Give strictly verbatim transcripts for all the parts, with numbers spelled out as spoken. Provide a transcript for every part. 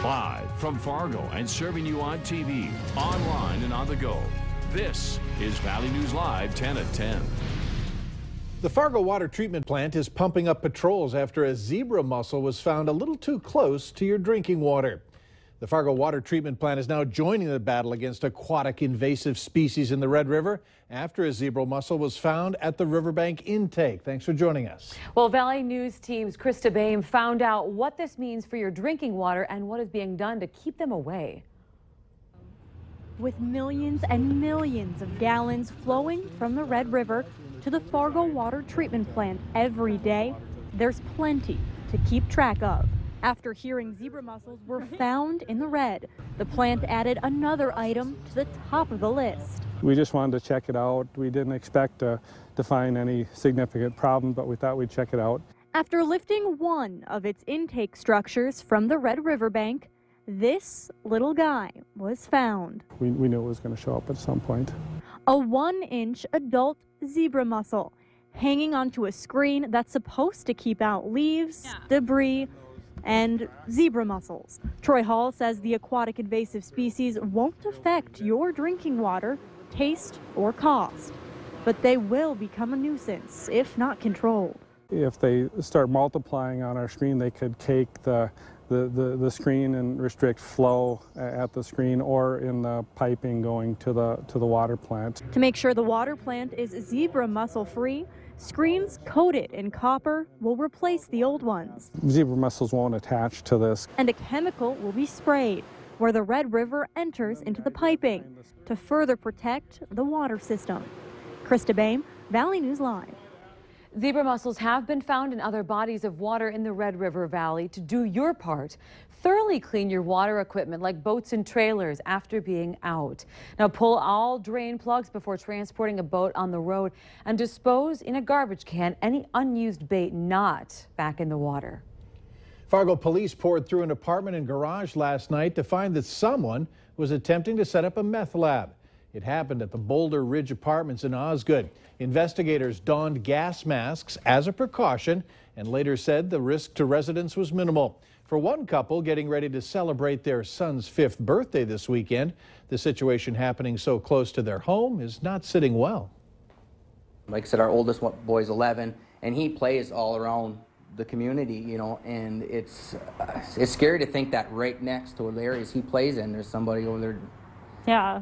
Live from Fargo and serving you on T V, online, and on the go. This is Valley News Live, ten at ten. The Fargo Water Treatment Plant is pumping up patrols after a zebra mussel was found a little too close to your drinking water. The Fargo Water Treatment Plant is now joining the battle against aquatic invasive species in the Red River after a zebra mussel was found at the riverbank intake. Thanks for joining us. Well, Valley News team's Krista Baim found out what this means for your drinking water and what is being done to keep them away. With millions and millions of gallons flowing from the Red River to the Fargo Water Treatment Plant every day, there's plenty to keep track of. After hearing zebra mussels were found in the red, the plant added another item to the top of the list. We just wanted to check it out. We didn't expect to, to find any significant problem, but we thought we'd check it out. After lifting one of its intake structures from the Red River bank, this little guy was found. We, we knew it was going to show up at some point. A one-inch adult zebra mussel hanging onto a screen that's supposed to keep out leaves, yeah. debris, and zebra mussels. Troy Hall says the aquatic invasive species won't affect your drinking water, taste, or cost, but they will become a nuisance if not controlled. If they start multiplying on our screen, they could cake the, the, the, the screen and restrict flow at the screen or in the piping going to the, to the water plant. To make sure the water plant is zebra mussel free, screens coated in copper will replace the old ones. Zebra mussels won't attach to this. And a chemical will be sprayed where the Red River enters into the piping to further protect the water system. Krista Baim, Valley News Live. Zebra mussels have been found in other bodies of water in the Red River Valley. To do your part, thoroughly clean your water equipment like boats and trailers after being out. Now pull all drain plugs before transporting a boat on the road and dispose in a garbage can any unused bait not back in the water. Fargo police poured through an apartment and garage last night to find that someone was attempting to set up a meth lab. It happened at the Boulder Ridge Apartments in Osgood. Investigators donned gas masks as a precaution and later said the risk to residents was minimal. For one couple getting ready to celebrate their son's fifth birthday this weekend, the situation happening so close to their home is not sitting well. Like I said, our oldest boy's eleven, and he plays all around the community, you know, and it's uh, it's scary to think that right next to the areas he plays in, there's somebody over there. Yeah.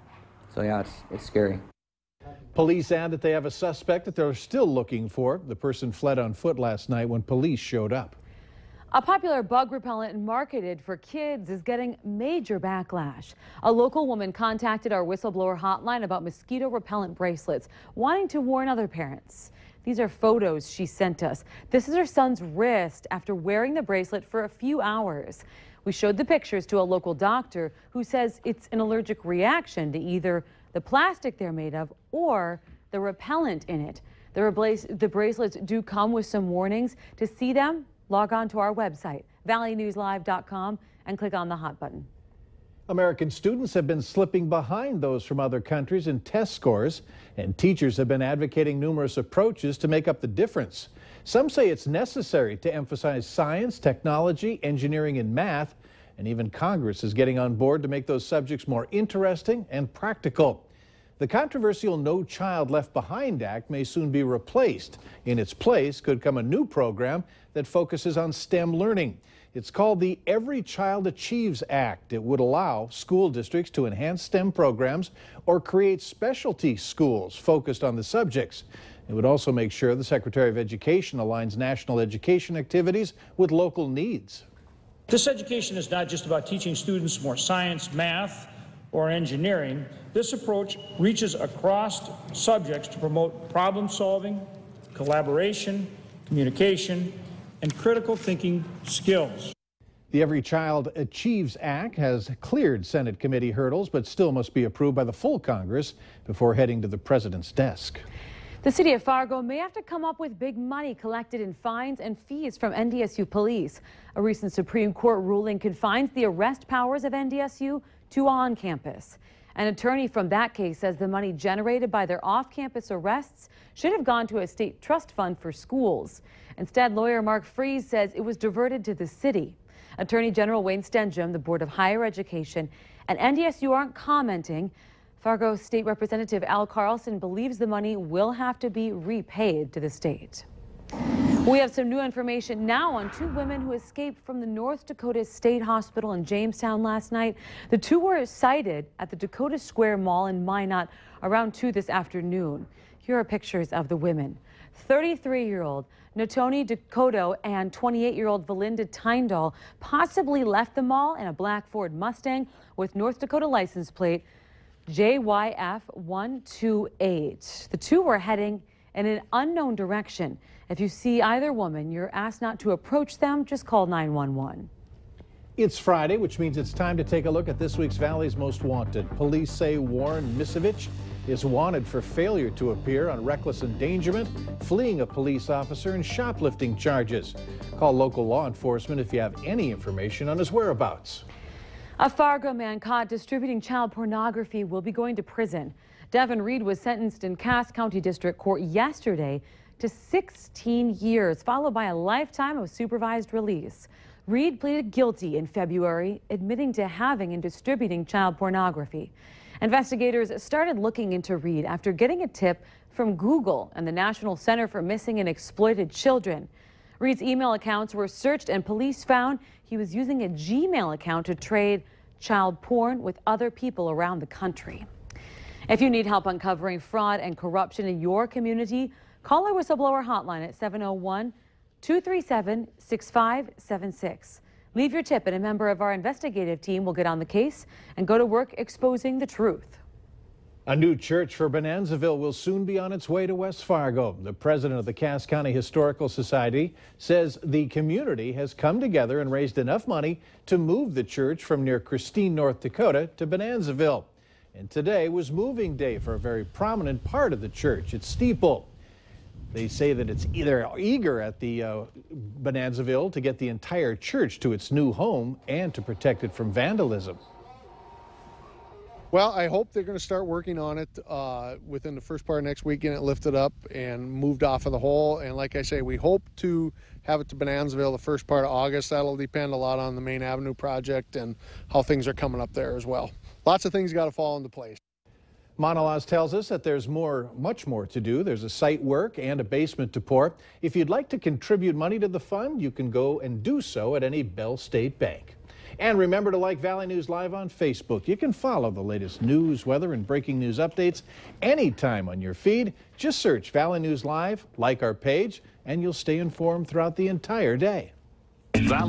So yeah, it's, it's scary. Police add that they have a suspect that they're still looking for. The person fled on foot last night when police showed up. A popular bug repellent marketed for kids is getting major backlash. A local woman contacted our whistleblower hotline about mosquito repellent bracelets, wanting to warn other parents. These are photos she sent us. This is her son's wrist after wearing the bracelet for a few hours. We showed the pictures to a local doctor who says it's an allergic reaction to either the plastic they're made of or the repellent in it. The, the bracelets do come with some warnings. To see them, log on to our website, valley news live dot com, and click on the hot button. American students have been slipping behind those from other countries in test scores, and teachers have been advocating numerous approaches to make up the difference. Some say it's necessary to emphasize science, technology, engineering, and math, and even Congress is getting on board to make those subjects more interesting and practical. The controversial No Child Left Behind Act may soon be replaced. In its place could come a new program that focuses on STEM learning. It's called the Every Child Achieves Act. It would allow school districts to enhance STEM programs or create specialty schools focused on the subjects. It would also make sure the Secretary of Education aligns national education activities with local needs. This education is not just about teaching students more science, math, or engineering. This approach reaches across subjects to promote problem solving, collaboration, communication, and critical thinking skills. The Every Child Achieves Act has cleared Senate committee hurdles, but still must be approved by the full Congress before heading to the president's desk. The city of Fargo may have to come up with big money collected in fines and fees from N D S U police. A recent Supreme Court ruling confines the arrest powers of N D S U to on-campus. An attorney from that case says the money generated by their off-campus arrests should have gone to a state trust fund for schools. Instead, lawyer Mark Freese says it was diverted to the city. Attorney General Wayne Stenjum, the Board of Higher Education, and N D S U aren't commenting. Fargo State Representative Al Carlson believes the money will have to be repaid to the state. We have some new information now on two women who escaped from the North Dakota State Hospital in Jamestown last night. The two were sighted at the Dakota Square Mall in Minot around two this afternoon. Here are pictures of the women. thirty-three-year-old Natoni Dakota and twenty-eight-year-old Valinda Tyndall possibly left the mall in a black Ford Mustang with North Dakota license plate J Y F one two eight. The two were heading in an unknown direction. If you see either woman, you're asked not to approach them. Just call nine one one. It's Friday, which means it's time to take a look at this week's Valley's Most Wanted. Police say Warren Misovich is wanted for failure to appear on reckless endangerment, fleeing a police officer, and shoplifting charges. Call local law enforcement if you have any information on his whereabouts. A Fargo man caught distributing child pornography will be going to prison. Devin Reed was sentenced in Cass County District Court yesterday to sixteen years, followed by a lifetime of supervised release. Reed pleaded guilty in February, admitting to having and distributing child pornography. Investigators started looking into Reed after getting a tip from Google and the National Center for Missing and Exploited Children. Reed's email accounts were searched and police found he was using a Gmail account to trade child porn with other people around the country. If you need help uncovering fraud and corruption in your community, call our whistleblower hotline at seven oh one, two three seven, six five seven six. Leave your tip and a member of our investigative team will get on the case and go to work exposing the truth. A new church for Bonanzaville will soon be on its way to West Fargo. The president of the Cass County Historical Society says the community has come together and raised enough money to move the church from near Christine, North Dakota to Bonanzaville. And today was moving day for a very prominent part of the church, its steeple. They say that it's either eager at the uh, Bonanzaville to get the entire church to its new home and to protect it from vandalism. Well, I hope they're going to start working on it uh, within the first part of next week, getting it lifted up and moved off of the hole. And like I say, we hope to have it to Bonanzaville the first part of August. That'll depend a lot on the Main Avenue project and how things are coming up there as well. Lots of things got to fall into place. Monolaws tells us that there's more, much more to do. There's a site work and a basement to pour. If you'd like to contribute money to the fund, you can go and do so at any Bell State bank. And remember to like Valley News Live on Facebook. You can follow the latest news, weather, and breaking news updates anytime on your feed. Just search Valley News Live, like our page, and you'll stay informed throughout the entire day. Valley